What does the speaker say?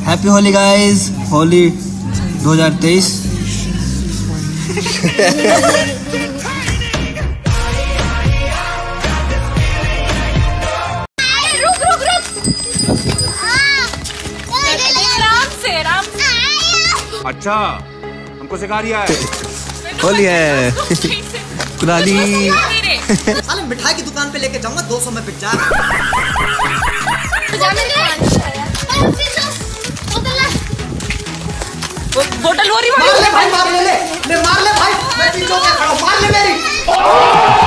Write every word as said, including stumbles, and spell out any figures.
Happy Holi guys, Holi दो हज़ार तेईस। रुक रुक रुक राम से राम से। अच्छा हमको सिखा रिया है। होली है कुराली। साले मिठाई की दुकान पे लेके जाऊंगा, दो सौ में बिक जाएगा। बोतल हो रही मार ले भाई, मार ले ले, ले मार ले भाई, मैं पीछे खड़ा हूं, मार ले मेरी।